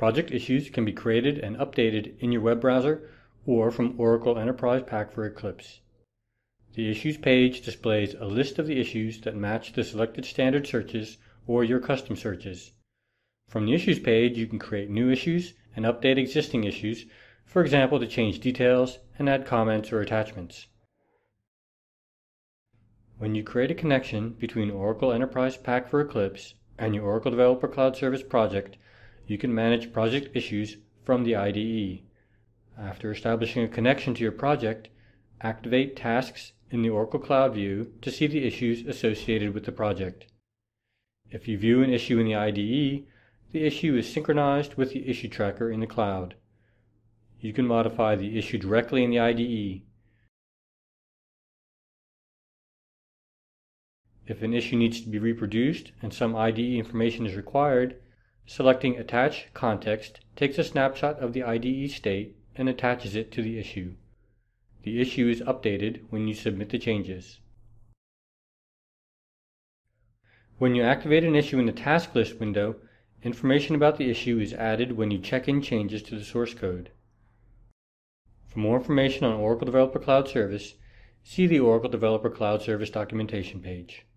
Project issues can be created and updated in your web browser or from Oracle Enterprise Pack for Eclipse. The Issues page displays a list of the issues that match the selected standard searches or your custom searches. From the Issues page, you can create new issues and update existing issues, for example, to change details and add comments or attachments. When you create a connection between Oracle Enterprise Pack for Eclipse and your Oracle Developer Cloud Service project, you can manage project issues from the IDE. After establishing a connection to your project, activate Tasks in the Oracle Cloud view to see the issues associated with the project. If you view an issue in the IDE, the issue is synchronized with the issue tracker in the cloud. You can modify the issue directly in the IDE. If an issue needs to be reproduced and some IDE information is required, selecting Attach Context takes a snapshot of the IDE state and attaches it to the issue. The issue is updated when you submit the changes. When you activate an issue in the Task List window, information about the issue is added when you check in changes to the source code. For more information on Oracle Developer Cloud Service, see the Oracle Developer Cloud Service documentation page.